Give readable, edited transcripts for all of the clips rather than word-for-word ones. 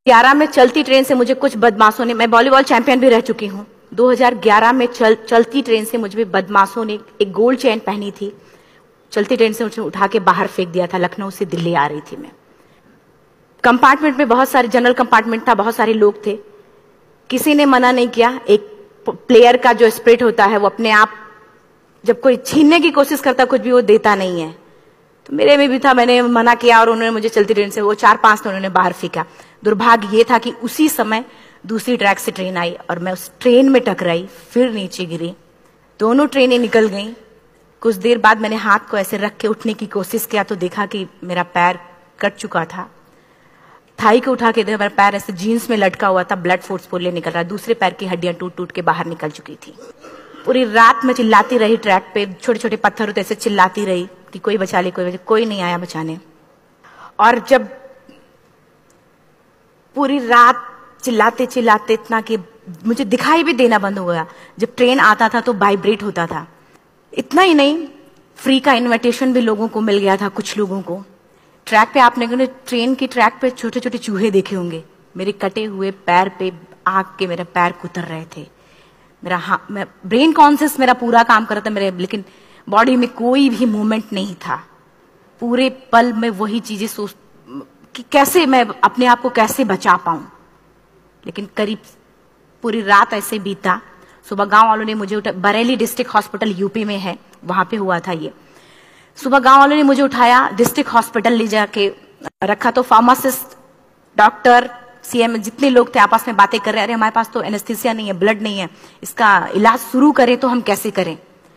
2011 में चलती ट्रेन से मुझे कुछ बदमाशों ने, मैं वॉलीबॉल चैंपियन भी रह चुकी हूँ, 2011 में चलती ट्रेन से मुझे बदमाशों ने एक गोल्ड चेन पहनी थी, चलती ट्रेन से मुझे उठा के बाहर फेंक दिया था। लखनऊ से दिल्ली आ रही थी मैं। कंपार्टमेंट में बहुत सारे, जनरल कंपार्टमेंट था, बहुत सारे लोग थे, किसी ने मना नहीं किया। एक प्लेयर का जो स्पिरिट होता है वो अपने आप, जब कोई छीनने की कोशिश करता कुछ भी, वो देता नहीं है। तो मेरे में भी था, मैंने मना किया और उन्होंने मुझे चलती ट्रेन से वो 4-5 तो उन्होंने बाहर फेंका। दुर्भाग्य ये था कि उसी समय दूसरी ट्रैक से ट्रेन आई और मैं उस ट्रेन में टकराई, फिर नीचे गिरी, दोनों ट्रेनें निकल गईं। कुछ देर बाद मैंने हाथ को ऐसे रख के उठने की कोशिश किया तो देखा कि मेरा पैर कट चुका था। थाई को उठा के देखा, मेरा पैर ऐसे जीन्स में लटका हुआ था, ब्लड फोर्सफुली निकल रहा, दूसरे पैर की हड्डियां टूट टूट के बाहर निकल चुकी थी। पूरी रात में चिल्लाती रही ट्रैक पे, छोटे छोटे पत्थर होते ऐसे चिल्लाती रही कि कोई बचा ले, कोई बचा, कोई नहीं आया बचाने। और जब पूरी रात चिल्लाते चिल्लाते इतना कि मुझे दिखाई भी देना बंद हो गया, जब ट्रेन आता था तो वाइब्रेट होता था। इतना ही नहीं, फ्री का इनविटेशन भी लोगों को मिल गया था, कुछ लोगों को। ट्रैक पे आपने ट्रेन की ट्रैक पे छोटे छोटे चूहे देखे होंगे, मेरे कटे हुए पैर पे आग के मेरे पैर कुतर रहे थे। मैं ब्रेन कॉन्शियस मेरा पूरा काम कर रहा था मेरे, लेकिन बॉडी में कोई भी मूवमेंट नहीं था। पूरे पल में वही चीजें सोच कि कैसे मैं अपने आप को कैसे बचा पाऊं। लेकिन करीब पूरी रात ऐसे बीता। सुबह गांव वालों ने मुझे बरेली डिस्ट्रिक्ट हॉस्पिटल यूपी में है, वहां पे हुआ था ये। सुबह गांव वालों ने मुझे उठाया, डिस्ट्रिक्ट हॉस्पिटल ले जाके रखा। तो फार्मासिस्ट, डॉक्टर, सीएम, जितने लोग थे आपस में बातें कर रहे, अरे हमारे पास तो एनेस्थीसिया नहीं है, ब्लड नहीं है, इसका इलाज शुरू करें तो हम कैसे करें।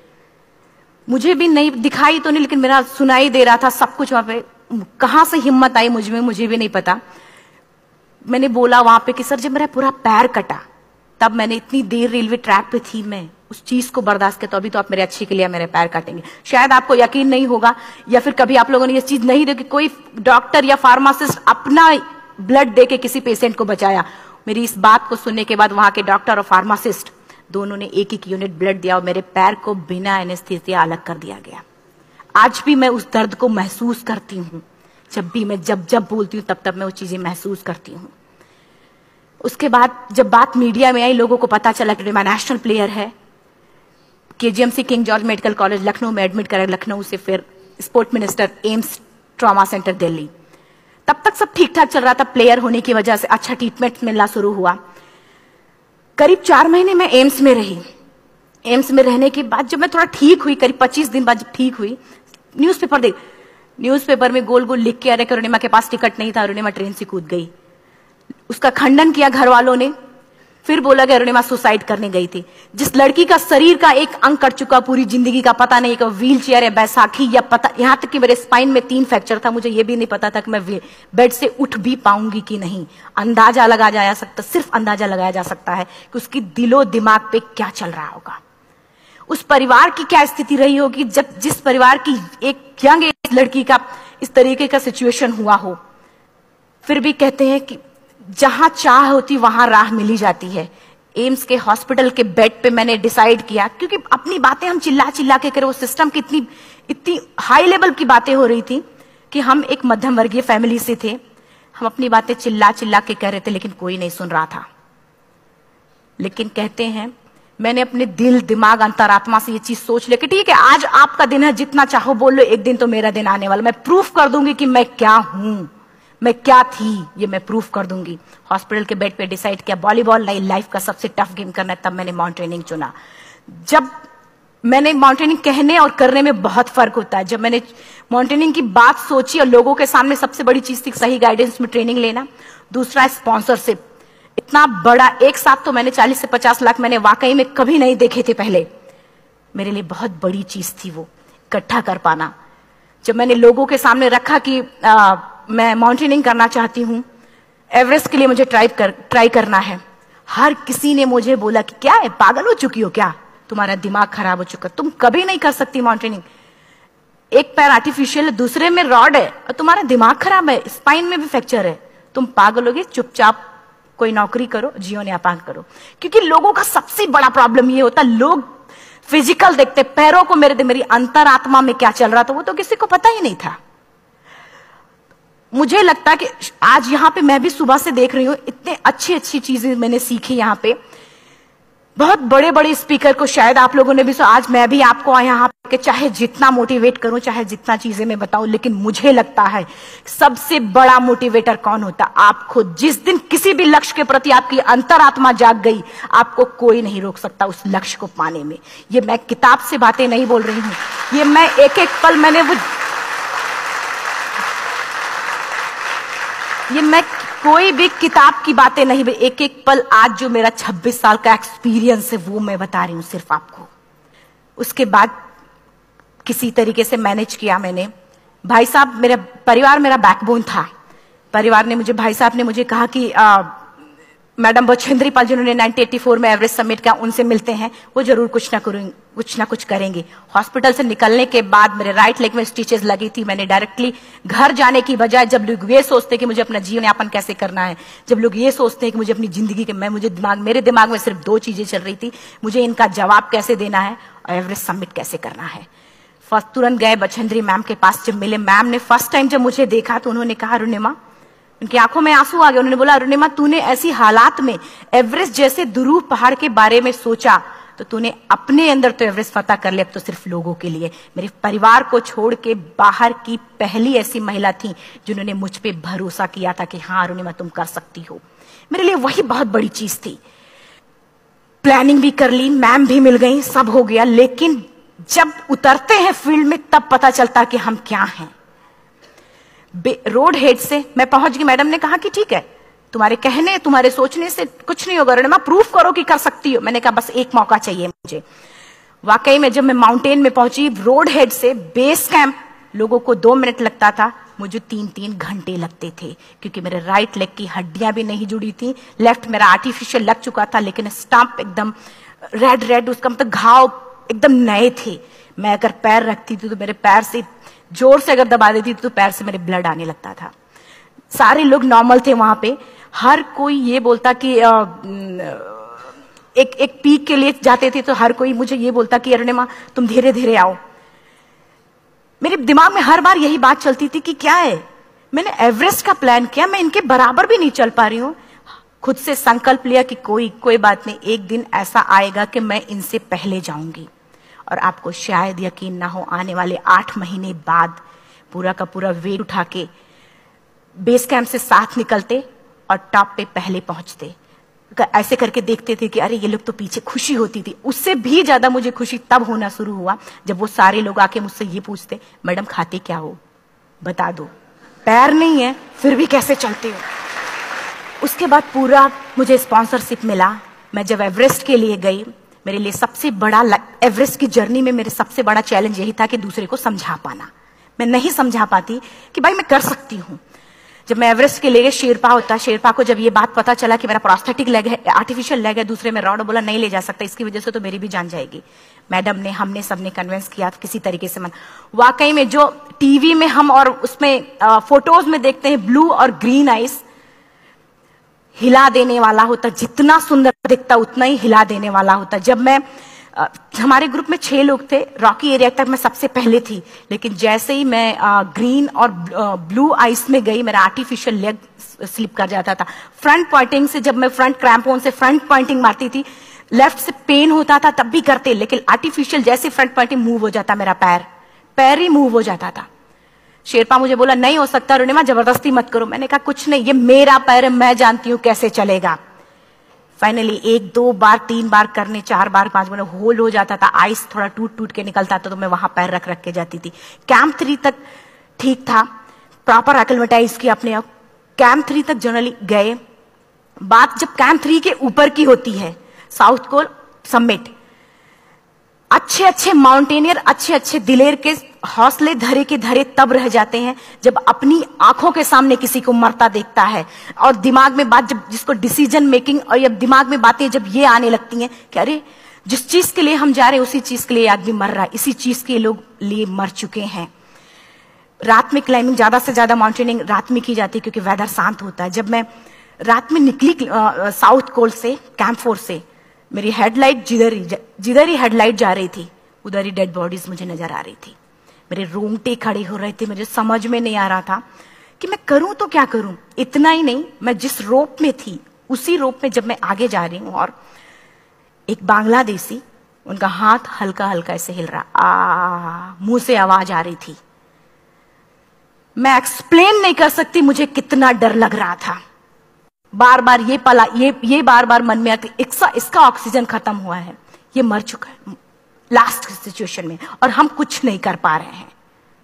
मुझे भी नहीं दिखाई तो नहीं, लेकिन मेरा सुनाई दे रहा था सब कुछ। वहां पे कहां से हिम्मत आई मुझ में, मुझे भी नहीं पता। मैंने बोला वहां पे कि सर जब मेरा पूरा पैर कटा, तब मैंने इतनी देर रेलवे ट्रैक पे थी, मैं उस चीज को बर्दाश्त किया, तो अभी तो आप मेरे अच्छे के लिए मेरे पैर काटेंगे। शायद आपको यकीन नहीं होगा, या फिर कभी आप लोगों ने ये चीज नहीं देखी, कोई डॉक्टर या फार्मासिस्ट अपना ब्लड दे के किसी पेशेंट को बचाया। मेरी इस बात को सुनने के बाद वहां के डॉक्टर और फार्मासिस्ट दोनों ने एक एक यूनिट ब्लड दिया और मेरे पैर को बिना एनेस्थीसिया अलग कर दिया गया। आज भी मैं उस दर्द को महसूस करती हूँ, जब भी मैं जब बोलती हूँ तब तब मैं वो चीजें महसूस करती हूँ। उसके बाद जब बात मीडिया में आई, लोगों को पता चला कि मैं नेशनल प्लेयर है, KGMC King George medical college Lucknow में एडमिट करा, लखनऊ से फिर sport minister, AIIMS trauma centre Delhi. तब तक सब ठीक ठाक चल रहा था, प्लेयर होने की वजह से अच्छा ट्रीटमेंट मिलना शुरू हुआ। करीब 4 महीने मैं एम्स में रही। एम्स में रहने के बाद जब मैं थोड़ा ठीक हुई, करीब 25 दिन बाद जब ठीक हुई, न्यूज़पेपर में गोल गोल लिख के, अरे अरुणिमा के पास टिकट नहीं था, अरुणिमा ट्रेन से कूद गई। उसका खंडन किया घर वालों ने, फिर बोला कि अरुणिमा सुसाइड करने गई थी। जिस लड़की का शरीर का एक अंग कट चुका, पूरी जिंदगी का पता नहीं कि व्हील चेयर है, बैसाखी, या पता, यहां तक कि मेरे स्पाइन में 3 फ्रैक्चर था, मुझे ये भी नहीं पता था कि मैं बेड से उठ भी पाऊंगी कि नहीं। अंदाजा लगाया जा सकता, सिर्फ अंदाजा लगाया जा सकता है कि उसकी दिलो दिमाग पे क्या चल रहा होगा, उस परिवार की क्या स्थिति रही होगी, जब जिस परिवार की एक यंग एज लड़की का इस तरीके का सिचुएशन हुआ हो। फिर भी कहते हैं कि जहां चाह होती वहां राह मिली जाती है। एम्स के हॉस्पिटल के बेड पे मैंने डिसाइड किया, क्योंकि अपनी बातें हम चिल्ला चिल्ला के करें, वो सिस्टम की इतनी हाई लेवल की बातें हो रही थी कि हम एक मध्यम वर्गीय फैमिली से थे, हम अपनी बातें चिल्ला चिल्ला के कह रहे थे, लेकिन कोई नहीं सुन रहा था। लेकिन कहते हैं मैंने अपने दिल, दिमाग, अंतरात्मा से ये चीज सोच लिया कि ठीक है, आज आपका दिन है, जितना चाहो बोल लो, एक दिन तो मेरा दिन आने वाला, मैं प्रूफ कर दूंगी कि मैं क्या हूं, मैं क्या थी, ये मैं प्रूफ कर दूंगी। हॉस्पिटल के बेड पे डिसाइड किया वॉलीबॉल नहीं, लाइफ का सबसे टफ गेम करना है, तब मैंने माउंटेनियरिंग चुना। जब मैंने माउंटेनियरिंग कहने और करने में बहुत फर्क होता है। जब मैंने माउंटेनियरिंग की बात सोची और लोगों के सामने, सबसे बड़ी चीज थी सही गाइडेंस में ट्रेनिंग लेना, दूसरा स्पॉन्सरशिप। इतना बड़ा एक साथ तो मैंने 40 से 50 लाख मैंने वाकई में कभी नहीं देखे थे पहले। मेरे लिए बहुत बड़ी चीज थी वो इकट्ठा कर पाना। जब मैंने लोगों के सामने रखा कि मैं माउंटेनियरिंग करना चाहती हूँ, एवरेस्ट के लिए मुझे ट्राई करना है, हर किसी ने मुझे बोला कि क्या है, पागल हो चुकी हो क्या, तुम्हारा दिमाग खराब हो चुका, तुम कभी नहीं कर सकती माउंटेनियरिंग। एक पैर आर्टिफिशियल है, दूसरे में रॉड है, और तुम्हारा दिमाग खराब है, स्पाइन में भी फ्रैक्चर है, तुम पागल होगे, चुपचाप कोई नौकरी करो, जीवन यापन करो। क्योंकि लोगों का सबसे बड़ा प्रॉब्लम ये होता, लोग फिजिकल देखते, पैरों को मेरी अंतरात्मा में क्या चल रहा था वो तो किसी को पता ही नहीं था। मुझे लगता है कि आज यहाँ पे मैं भी सुबह से देख रही हूँ, इतने अच्छी अच्छी चीजें मैंने सीखी यहाँ पे। बहुत बड़े बड़े स्पीकर को शायद आप लोगों ने भी आज मैं भी आपको यहाँ पे चाहे जितना मोटिवेट करूं, चाहे जितना चीजें मैं बताऊं, लेकिन मुझे लगता है सबसे बड़ा मोटिवेटर कौन होता? आप खुद। जिस दिन किसी भी लक्ष्य के प्रति आपकी अंतरात्मा जाग गई, आपको कोई नहीं रोक सकता उस लक्ष्य को पाने में। ये मैं किताब से बातें नहीं बोल रही हूं, ये मैं एक एक पल मैंने ये मैं कोई भी किताब की बातें नहीं, एक एक पल आज जो मेरा 26 साल का एक्सपीरियंस है वो मैं बता रही हूं सिर्फ आपको। उसके बाद किसी तरीके से मैनेज किया मैंने। भाई साहब, मेरा परिवार मेरा बैकबोन था। परिवार ने मुझे, भाई साहब ने मुझे कहा कि मैडम बछेंद्री पाल जिन्होंने 1984 में एवरेस्ट समिट किया, उनसे मिलते हैं, वो जरूर कुछ ना कुछ करेंगे। हॉस्पिटल से निकलने के बाद मेरे राइट लेग में स्टिचेस लगी थी। मैंने डायरेक्टली घर जाने की बजाय, जब लोग ये सोचते हैं कि मुझे अपना जीवन यापन कैसे करना है, जब लोग ये सोचते हैं कि मुझे अपनी जिंदगी के, मेरे दिमाग में सिर्फ दो चीजें चल रही थी, मुझे इनका जवाब कैसे देना है और एवरेस्ट समिट कैसे करना है। फर्स्ट तुरंत गए बछेंद्री मैम के पास। जब मिले, मैम ने फर्स्ट टाइम जब मुझे देखा तो उन्होंने कहा, अरुणिमा, उनकी आंखों में आंसू आ गए। उन्होंने बोला, अरुणिमा, तूने ऐसी हालात में एवरेस्ट जैसे दुरूह पहाड़ के बारे में सोचा तो तूने अपने अंदर तो एवरेस्ट फतह कर लिया, अब तो सिर्फ लोगों के लिए। मेरे परिवार को छोड़ के बाहर की पहली ऐसी महिला थी जिन्होंने मुझ पे भरोसा किया था कि हाँ अरुणिमा, तुम कर सकती हो। मेरे लिए वही बहुत बड़ी चीज थी। प्लानिंग भी कर ली, मैम भी मिल गई, सब हो गया। लेकिन जब उतरते हैं फील्ड में तब पता चलता कि हम क्या हैं। रोड हेड से मैं पहुंच गई। मैडम ने कहा कि ठीक है, तुम्हारे कहने, तुम्हारे सोचने से कुछ नहीं होगा अरुणिमा, प्रूफ करो कि कर सकती हो। मैंने कहा बस एक मौका चाहिए मुझे। वाकई में जब मैं माउंटेन में पहुंची, रोड हेड से बेस कैंप लोगों को 2 मिनट लगता था, मुझे 3-3 घंटे लगते थे, क्योंकि मेरे राइट लेग की हड्डियां भी नहीं जुड़ी थी। लेफ्ट मेरा आर्टिफिशियल लग चुका था, लेकिन स्टंप एकदम रेड, उसका मतलब घाव एकदम नए थे। मैं अगर पैर रखती थी तो मेरे पैर से जोर से अगर दबा देती थी तो पैर से मेरे ब्लड आने लगता था। सारे लोग नॉर्मल थे वहां पे। हर कोई ये बोलता कि एक पीक के लिए जाते थे तो हर कोई मुझे ये बोलता कि अरुणिमा, तुम धीरे धीरे आओ। मेरे दिमाग में हर बार यही बात चलती थी कि क्या है, मैंने एवरेस्ट का प्लान किया, मैं इनके बराबर भी नहीं चल पा रही हूं। खुद से संकल्प लिया कि कोई बात नहीं, एक दिन ऐसा आएगा कि मैं इनसे पहले जाऊंगी। और आपको शायद यकीन ना हो, आने वाले 8 महीने बाद पूरा का पूरा वेट उठा के बेस कैंप से साथ निकलते और टॉप पे पहले पहुंचते। ऐसे करके देखते थे कि अरे ये लोग तो पीछे। खुशी होती थी। उससे भी ज्यादा मुझे खुशी तब होना शुरू हुआ जब वो सारे लोग आके मुझसे ये पूछते, मैडम खाते क्या हो, बता दो, पैर नहीं है फिर भी कैसे चलते हो। उसके बाद पूरा मुझे स्पॉन्सरशिप मिला। मैं जब एवरेस्ट के लिए गई, मेरे लिए सबसे बड़ा, एवरेस्ट की जर्नी में मेरे सबसे बड़ा चैलेंज यही था कि दूसरे को समझा पाना। मैं नहीं समझा पाती कि भाई मैं कर सकती हूँ। जब मैं एवरेस्ट के लिए, शेरपा होता, शेरपा को जब ये बात पता चला कि मेरा प्रोस्थेटिक लेग है, आर्टिफिशियल लेग है, दूसरे में रॉड, बोला नहीं ले जा सकता, इसकी वजह से तो मेरी भी जान जाएगी। मैडम ने, हमने सबने कन्विंस किया किसी तरीके से। मन वाकई में जो टीवी में हम और उसमें फोटोज में देखते हैं, ब्लू और ग्रीन आइस, हिला देने वाला होता। जितना सुंदर दिखता उतना ही हिला देने वाला होता। जब मैं, हमारे ग्रुप में 6 लोग थे, रॉकी एरिया तक मैं सबसे पहले थी, लेकिन जैसे ही मैं ग्रीन और ब्लू आइस में गई, मेरा आर्टिफिशियल लेग स्लिप कर जाता था। फ्रंट पॉइंटिंग से, जब मैं फ्रंट क्रैम्पोन से फ्रंट पॉइंटिंग मारती थी, लेफ्ट से पेन होता था तब भी करते, लेकिन आर्टिफिशियल जैसे फ्रंट पॉइंटिंग मूव हो जाता, मेरा पैर ही मूव हो जाता था। शेरपा मुझे बोला नहीं हो सकता अरुणिमा, जबरदस्ती मत करो। मैंने कहा कुछ नहीं, ये मेरा पैर है, मैं जानती हूं कैसे चलेगा। फाइनली 1, 2 बार, 3 बार करने, 4 बार, 5 बार होल हो जाता था। आइस थोड़ा टूट के निकलता था तो मैं वहां पैर रख के जाती थी। कैंप 3 तक ठीक था, प्रॉपर एक्लिमेटाइज किया अपने आप। कैंप 3 तक जनरली गए। बात जब कैंप 3 के ऊपर की होती है, साउथ कोल समिट, अच्छे माउंटेनियर, अच्छे दिलेर के हौसले धरे के धरे तब रह जाते हैं जब अपनी आंखों के सामने किसी को मरता देखता है। और दिमाग में बात, जब जिसको डिसीजन मेकिंग, और ये दिमाग में बातें जब ये आने लगती हैं कि अरे जिस चीज के लिए हम जा रहे हैं उसी चीज के लिए आदमी मर रहा है, इसी चीज के लोग लिए मर चुके हैं। रात में क्लाइंबिंग, ज्यादा से ज्यादा माउंटेनिंग रात में की जाती है क्योंकि वेदर शांत होता है। जब मैं रात में निकली साउथ कोल से, कैंप 4 से, मेरी हेडलाइट जिधर ही हेडलाइट जा रही थी उधर ही डेड बॉडीज मुझे नजर आ रही थी। मेरे रोंगटे खड़े हो रहे थे, मुझे समझ में नहीं आ रहा था कि मैं करूं तो क्या करूं। इतना ही नहीं, मैं जिस रोप में थी उसी रोप में जब मैं आगे जा रही हूं और एक बांग्लादेशी, उनका हाथ हल्का हल्का ऐसे हिल रहा, मुंह से आवाज आ रही थी। मैं एक्सप्लेन नहीं कर सकती मुझे कितना डर लग रहा था। बार बार ये बार बार मन में आती, इसका ऑक्सीजन खत्म हुआ है, ये मर चुका है लास्ट सिचुएशन में, और हम कुछ नहीं कर पा रहे हैं,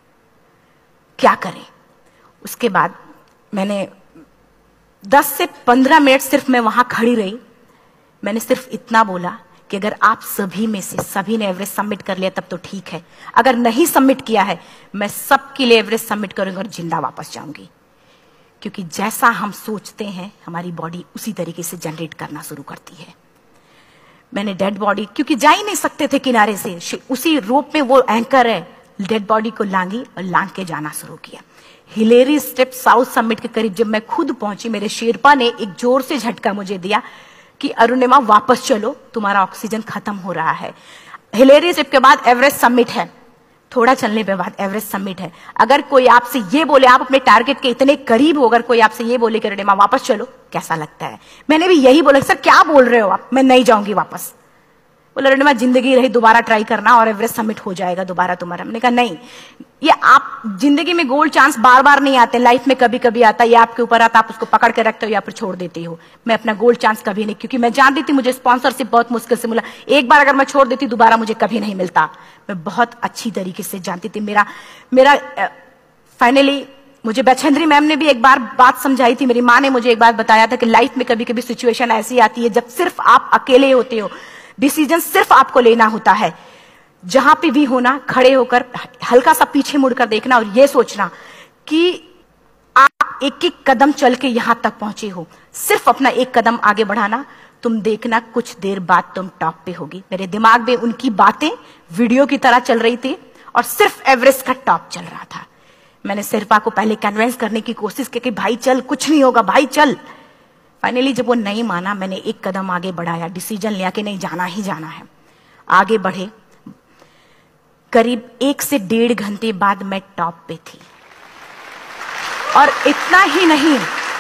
क्या करें। उसके बाद मैंने 10 से 15 मिनट सिर्फ मैं वहां खड़ी रही। मैंने सिर्फ इतना बोला कि अगर आप सभी में से सभी ने एवरेस्ट सबमिट कर लिया तब तो ठीक है, अगर नहीं सबमिट किया है मैं सबके लिए एवरेस्ट सबमिट करूंगी और जिंदा वापस जाऊंगी। क्योंकि जैसा हम सोचते हैं हमारी बॉडी उसी तरीके से जनरेट करना शुरू करती है। मैंने डेड बॉडी, क्योंकि जा ही नहीं सकते थे किनारे से, उसी रोप में वो एंकर है, डेड बॉडी को लांगी और लांग के जाना शुरू किया। हिलेरी स्टेप साउथ समिट के करीब जब मैं खुद पहुंची, मेरे शेरपा ने एक जोर से झटका मुझे दिया कि अरुणिमा वापस चलो, तुम्हारा ऑक्सीजन खत्म हो रहा है। हिलेरी स्टेप के बाद एवरेस्ट समिट है, थोड़ा चलने के बाद एवरेस्ट समिट है। अगर कोई आपसे ये बोले, आप अपने टारगेट के इतने करीब हो, अगर कोई आपसे ये बोले कि अरुणिमा वापस चलो, कैसा लगता है? मैंने भी यही बोला, सर क्या बोल रहे हो आप, मैं नहीं जाऊंगी वापस। बोला अरुणिमा जिंदगी रही, दोबारा ट्राई करना और एवरेस्ट समिट हो जाएगा दोबारा तुम्हारा। मैंने कहा नहीं, ये आप जिंदगी में गोल्ड चांस बार बार नहीं आते, लाइफ में कभी कभी आता है, ये आपके ऊपर आता, आप उसको पकड़ के रखते हो या फिर छोड़ देते हो। मैं अपना गोल्ड चांस कभी नहीं, क्योंकि मैं जानती थी मुझे स्पॉन्सरशिप बहुत मुश्किल से मिला, एक बार अगर मैं छोड़ देती दोबारा मुझे कभी नहीं मिलता। मैं बहुत अच्छी तरीके से जानती थी। मेरा फाइनली मुझे बछेंद्री मैम ने भी एक बार बात समझाई थी, मेरी माँ ने मुझे एक बार बताया था कि लाइफ में कभी कभी सिचुएशन ऐसी आती है जब सिर्फ आप अकेले होते हो, डिसीजन सिर्फ आपको लेना होता है। जहां पे भी होना, खड़े होकर हल्का सा पीछे मुड़कर देखना और यह सोचना कि आप एक एक कदम चल के यहां तक पहुंचे हो, सिर्फ अपना एक कदम आगे बढ़ाना, तुम देखना कुछ देर बाद तुम टॉप पे होगी। मेरे दिमाग में उनकी बातें वीडियो की तरह चल रही थी और सिर्फ एवरेस्ट का टॉप चल रहा था। मैंने शेरपा को पहले कन्विंस करने की कोशिश की कि भाई चल, कुछ नहीं होगा भाई चल। फाइनली जब वो नहीं माना, मैंने एक कदम आगे बढ़ाया, डिसीजन लिया कि नहीं, जाना ही जाना है। आगे बढ़े, करीब 1 से 1.5 घंटे बाद मैं टॉप पे थी। और इतना ही नहीं,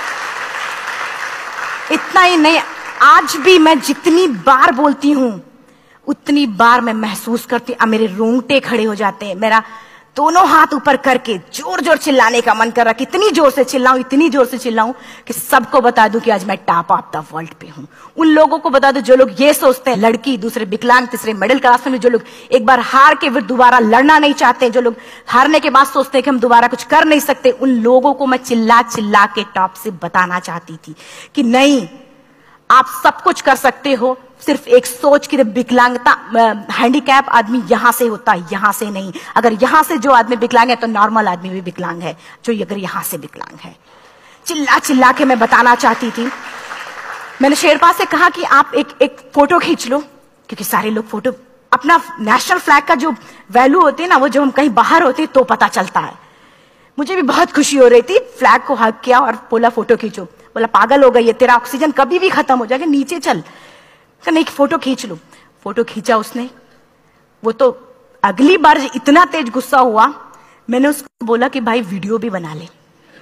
आज भी मैं जितनी बार बोलती हूं उतनी बार मैं महसूस करती, अब मेरे रोंगटे खड़े हो जाते हैं, मेरा दोनों हाथ ऊपर करके जोर जोर चिल्लाने का मन कर रहा, कितनी जोर से चिल्लाऊं, इतनी जोर से चिल्लाऊं कि सबको बता दूं कि आज मैं टॉप ऑफ द वर्ल्ड पे हूं। उन लोगों को बता दूं जो लोग ये सोचते हैं, लड़की, दूसरे विकलांग, तीसरे मिडिल क्लास में, जो लोग एक बार हार के फिर दोबारा लड़ना नहीं चाहते, जो लोग हारने के बाद सोचते हैं कि हम दोबारा कुछ कर नहीं सकते, उन लोगों को मैं चिल्ला चिल्ला के टॉप से बताना चाहती थी कि नहीं, आप सब कुछ कर सकते हो, सिर्फ एक सोच की विकलांगता, हैंडीकैप आदमी यहां से होता है, यहां से नहीं। अगर यहां से जो आदमी विकलांग है तो नॉर्मल आदमी भी विकलांग है, जो अगर यहां से विकलांग है। चिल्ला चिल्ला के मैं बताना चाहती थी। मैंने शेरपा से कहा कि आप एक फोटो खींच लो, क्योंकि सारे लोग फोटो, अपना नेशनल फ्लैग का जो वैल्यू होती है ना, वो जो हम कहीं बाहर होते हैं तो पता चलता है। मुझे भी बहुत खुशी हो रही थी, फ्लैग को हग किया और बोला फोटो खींचो। बोला पागल हो गई है, तेरा ऑक्सीजन कभी भी खत्म हो जाएगा, नीचे चल। नहीं, फोटो खींच लो। फोटो खींचा उसने। वो तो अगली बार इतना तेज गुस्सा हुआ, मैंने उसको बोला कि भाई वीडियो भी बना ले।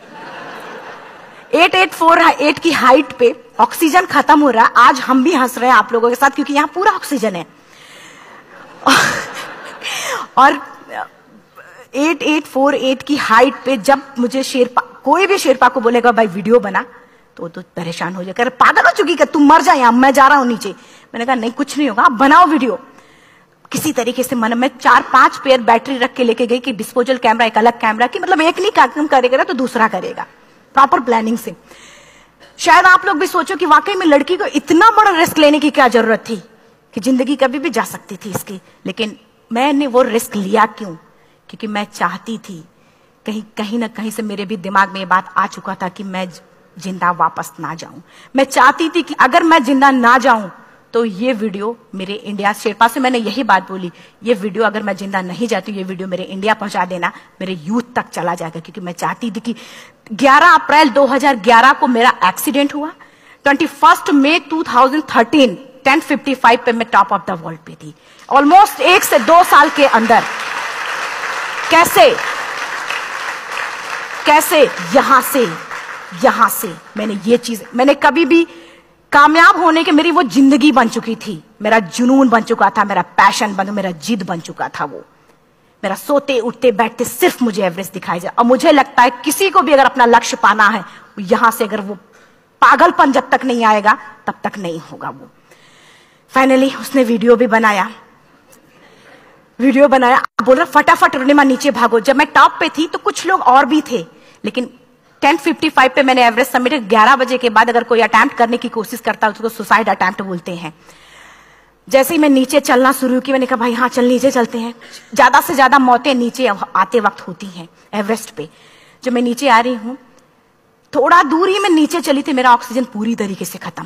8848 की हाइट पे ऑक्सीजन खत्म हो रहा है, आज हम भी हंस रहे हैं आप लोगों के साथ क्योंकि यहां पूरा ऑक्सीजन है। और 8848 की हाइट पे जब मुझे शेरपा, कोई भी शेरपा को बोलेगा भाई वीडियो बना, तो परेशान हो जाएगा, पागल हो चुकी, तुम मर जाए, यहां मैं जा रहा हूं नीचे। मैंने कहा नहीं, कुछ नहीं होगा, आप बनाओ वीडियो। किसी तरीके से मन में 4-5 पेयर बैटरी रख के लेके गई कि डिस्पोजल कैमरा, एक अलग कैमरा की, मतलब एक नहीं काम करेगा तो दूसरा करेगा, प्रॉपर प्लानिंग से। शायद आप लोग भी सोचो कि वाकई में लड़की को इतना बड़ा रिस्क लेने की क्या जरूरत थी, कि जिंदगी कभी भी जा सकती थी इसकी। लेकिन मैंने वो रिस्क लिया क्यों? क्योंकि मैं चाहती थी, कहीं ना कहीं से मेरे भी दिमाग में ये बात आ चुका था कि मैं जिंदा वापस ना जाऊं। मैं चाहती थी कि अगर मैं जिंदा ना जाऊं तो ये वीडियो मेरे इंडिया, शेरपा से मैंने यही बात बोली, ये वीडियो अगर मैं जिंदा नहीं जाती, ये वीडियो मेरे इंडिया पहुंचा देना, मेरे यूथ तक चला जाएगा। क्योंकि मैं चाहती थी कि 11 अप्रैल 2011 को मेरा एक्सीडेंट हुआ, 21 मई 2013 10:55 पे मैं टॉप ऑफ द वर्ल्ड पे थी। ऑलमोस्ट 1 से 2 साल के अंदर कैसे कैसे? यहां से मैंने ये चीज, मैंने कभी भी कामयाब होने के, मेरी वो जिंदगी बन चुकी थी, मेरा जुनून बन चुका था, मेरा पैशन मेरा जिद बन चुका था। वो मेरा सोते उठते बैठते सिर्फ मुझे एवरेस्ट दिखाई जाए। और मुझे लगता है किसी को भी अगर अपना लक्ष्य पाना है, यहां से अगर वो पागलपन जब तक नहीं आएगा तब तक नहीं होगा। वो फाइनली उसने वीडियो भी बनाया, बोल रहा फटाफट अरुणिमा नीचे भागो। जब मैं टॉप पे थी तो कुछ लोग और भी थे, लेकिन 10:55 पे मैंने एवरेस्ट समिट, 11 बजे के बाद अगर कोई अटेम्प्ट करने की कोशिश करता है उसको सुसाइड अटेम्प्ट बोलते हैं। जैसे ही मैं नीचे चलना शुरू की, मैंने कहा भाई हाँ चल नीचे चलते हैं। ज्यादा से ज्यादा मौतें नीचे आते वक्त होती हैं एवरेस्ट पे। जब मैं नीचे आ रही हूं, थोड़ा दूर ही मैं नीचे चली थी, मेरा ऑक्सीजन पूरी तरीके से खत्म।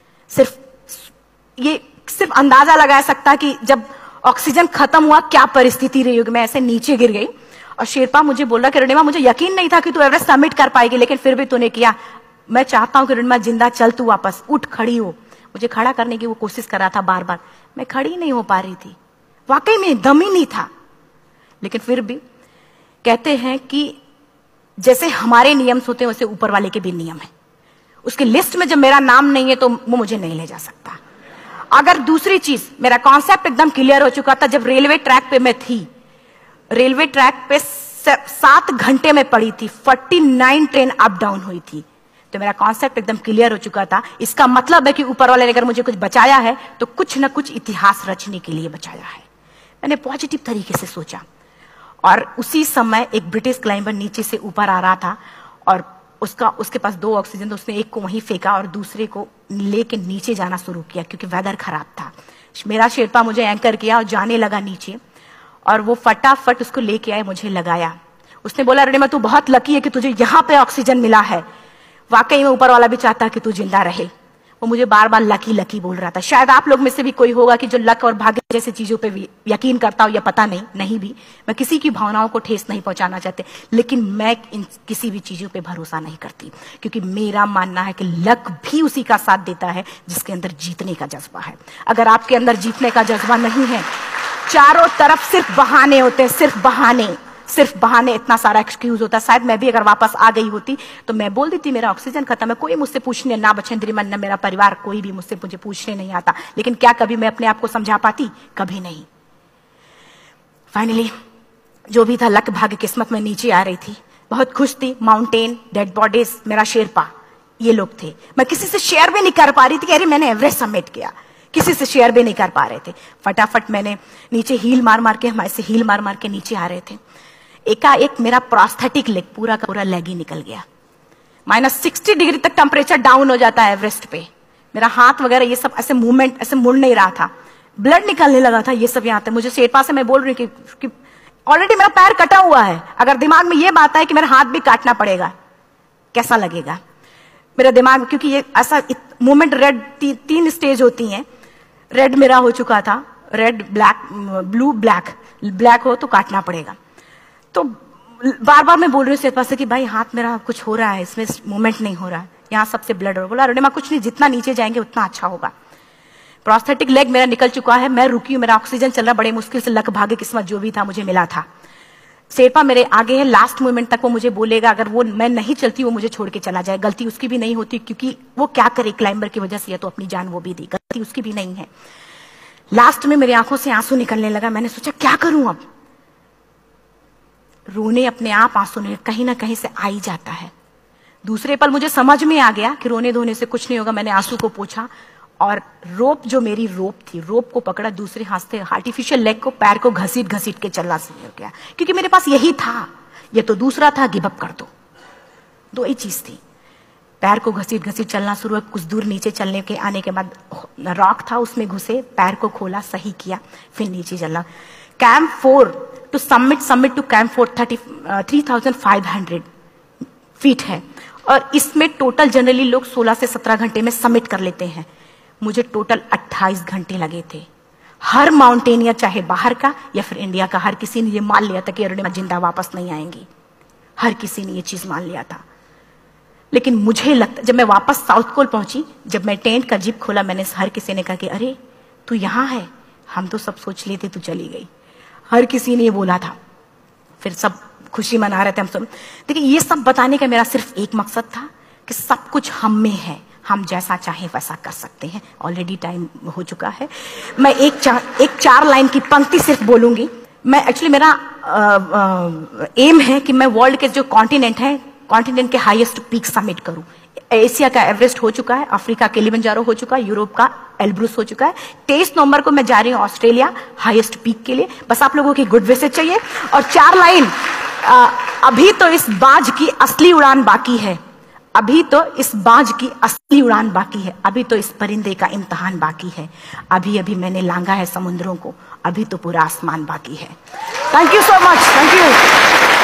सिर्फ अंदाजा लगाया सकता कि जब ऑक्सीजन खत्म हुआ क्या परिस्थिति रही होगी। मैं ऐसे नीचे गिर गई और शेरपा मुझे बोला कि अरुणिमा मुझे यकीन नहीं था कि तू एवरेस्ट समिट कर पाएगी, लेकिन फिर भी तूने किया। मैं चाहता हूं कि अरुणिमा जिंदा चल, तू वापस उठ, खड़ी हो। मुझे खड़ा करने की वो कोशिश कर रहा था बार बार, मैं खड़ी नहीं हो पा रही थी, वाकई में दम ही नहीं था। लेकिन फिर भी कहते हैं कि जैसे हमारे नियम होते हैं वैसे ऊपर वाले के भी नियम है। उसकी लिस्ट में जब मेरा नाम नहीं है तो वो मुझे नहीं ले जा सकता। अगर दूसरी चीज, मेरा कॉन्सेप्ट एकदम क्लियर हो चुका था। जब रेलवे ट्रैक पे मैं थी, रेलवे ट्रैक पे 7 घंटे में पड़ी थी, 49 ट्रेन अप डाउन हुई थी, तो मेरा कॉन्सेप्ट एकदम क्लियर हो चुका था। इसका मतलब है कि ऊपर वाले ने अगर मुझे कुछ बचाया है तो कुछ ना कुछ इतिहास रचने के लिए बचाया है। मैंने पॉजिटिव तरीके से सोचा। और उसी समय एक ब्रिटिश क्लाइंबर नीचे से ऊपर आ रहा था और उसके पास 2 ऑक्सीजन, तो उसने एक को वहीं फेंका और दूसरे को लेके नीचे जाना शुरू किया क्योंकि वेदर खराब था। मेरा शेरपा मुझे एंकर किया और जाने लगा नीचे, और वो फटाफट उसको लेके आए, मुझे लगाया। उसने बोला अरुणिमा तू बहुत लकी है कि तुझे यहाँ पे ऑक्सीजन मिला है। वाकई में ऊपर वाला भी चाहता है कि तू जिंदा रहे। वो मुझे बार बार लकी लकी बोल रहा था। शायद आप लोग में से भी कोई होगा कि जो लक और भाग्य जैसी चीजों पे भी यकीन करता हो, या पता नहीं भी। मैं किसी की भावनाओं को ठेस नहीं पहुंचाना चाहते, लेकिन मैं इन किसी भी चीजों पे भरोसा नहीं करती, क्योंकि मेरा मानना है कि लक भी उसी का साथ देता है जिसके अंदर जीतने का जज्बा है। अगर आपके अंदर जीतने का जज्बा नहीं है, चारों तरफ सिर्फ बहाने होते हैं, सिर्फ बहाने, इतना सारा एक्सक्यूज होता है। शायद मैं भी अगर वापस आ गई होती तो मैं बोल देती मेरा ऑक्सीजन खत्म है, कोई मुझसे पूछने ना बचेंद्री मन, ना मेरा परिवार, कोई भी मुझे पूछने नहीं आता। लेकिन क्या कभी मैं अपने आप को समझा पाती? कभी नहीं। फाइनली जो भी था, लक भाग्य किस्मत में नीचे आ रही थी, बहुत खुश थी। माउंटेन, डेड बॉडीज, मेरा शेरपा, ये लोग थे। मैं किसी से शेयर भी नहीं कर पा रही थी कि अरे मैंने एवरेस्ट समिट किया, किसी से शेयर भी नहीं कर पा रहे थे। फटाफट मैंने नीचे हील मार के, हमारे से हील मार के नीचे आ रहे थे। एकाएक मेरा प्रोस्थेटिक लेग, पूरा का पूरा लेग ही निकल गया। -60 डिग्री तक टेम्परेचर डाउन हो जाता है एवरेस्ट पे। मेरा हाथ वगैरह ये सब ऐसे मूवमेंट, ऐसे मुड़ नहीं रहा था, ब्लड निकलने लगा था, ये सब यहाँ था। मुझे शेरपा से मैं बोल रही कि ऑलरेडी मेरा पैर कटा हुआ है, अगर दिमाग में ये बात है कि मेरा हाथ भी काटना पड़ेगा, कैसा लगेगा मेरा दिमाग? क्योंकि ये ऐसा मूवमेंट, रेड 3 स्टेज होती हैं। रेड मेरा हो चुका था, रेड, ब्लैक, ब्लू, ब्लैक हो तो काटना पड़ेगा। तो बार बार मैं बोल रही हूँ शेरपा से कि भाई हाथ मेरा कुछ हो रहा है, इसमें मूवमेंट नहीं हो रहा है, यहाँ सबसे ब्लड हो रहा है। बोला अरुणिमा कुछ नहीं, जितना नीचे जाएंगे उतना अच्छा होगा। प्रोस्थेटिक लेग मेरा निकल चुका है, मैं रुकी हूँ, मेरा ऑक्सीजन चल रहा, बड़े मुश्किल से लक भाग्य किस्मत जो भी था मुझे मिला था। शेरपा मेरे आगे है, लास्ट मोमेंट तक वो मुझे बोलेगा, अगर वो मैं नहीं चलती वो मुझे छोड़ के चला जाए। गलती उसकी भी नहीं होती, क्योंकि वो क्या करे, क्लाइंबर की वजह से, या तो अपनी जान वो भी दी, गलती उसकी भी नहीं है। लास्ट में मेरी आंखों से आंसू निकलने लगा। मैंने सोचा क्या करूं अब? रोने अपने आप आंसू ने कहीं ना कहीं से आ ही जाता है। दूसरे पल मुझे समझ में आ गया कि रोने धोने से कुछ नहीं होगा। मैंने आंसू को पोंछा और रोप, जो मेरी रोप थी, रोप को पकड़ा, दूसरे हाथ से आर्टिफिशियल लेग को, पैर को घसीट के चलना शुरू हो गया, क्योंकि मेरे पास यही था। ये तो दूसरा था, गिव अप कर दो ही चीज थी। पैर को घसीट चलना शुरू हुआ। कुछ दूर नीचे चलने के आने के बाद रॉक था, उसमें घुसे, पैर को खोला, सही किया, फिर नीचे चला। Camp 4 to summit to camp 4 3500 feet है, और इसमें टोटल जनरली लोग 16 से 17 घंटे में समिट कर लेते हैं। मुझे टोटल 28 घंटे लगे थे। हर माउंटेनियर, चाहे बाहर का या फिर इंडिया का, हर किसी ने ये मान लिया था कि अरुणिमा जिंदा वापस नहीं आएंगी। हर किसी ने ये चीज मान लिया था। लेकिन मुझे लगता, जब मैं वापस साउथ पोल पहुंची, जब मैं टेंट का जिप खोला, मैंने हर किसी ने कहा कि अरे तू यहाँ है, हम तो सब सोच लिए थे तू चली गई। हर किसी ने ये बोला था। फिर सब खुशी मना रहे थे हम सब। देखिए, ये सब बताने का मेरा सिर्फ एक मकसद था कि सब कुछ हम में है, हम जैसा चाहें वैसा कर सकते हैं। ऑलरेडी टाइम हो चुका है। मैं एक चार लाइन की पंक्ति सिर्फ बोलूंगी। मैं एक्चुअली मेरा एम है कि मैं वर्ल्ड के जो कॉन्टिनेंट है, कॉन्टिनेंट के हाईएस्ट पीक समिट करूं। एशिया का एवरेस्ट हो चुका है, अफ्रीका के किलिमंजारो हो चुका है, यूरोप का एल्ब्रुस हो चुका है। 23 नवंबर को मैं जा रही हूँ ऑस्ट्रेलिया हाईएस्ट पीक के लिए। बस आप लोगों की गुड विशेस चाहिए। और 4 लाइन, अभी तो इस बाज की असली उड़ान बाकी है, अभी तो इस बाज की असली उड़ान बाकी है, अभी तो इस परिंदे का इम्तिहान बाकी है, अभी अभी मैंने लांघा है समुद्रों को, अभी तो पूरा आसमान बाकी है। Thank you so much, thank you.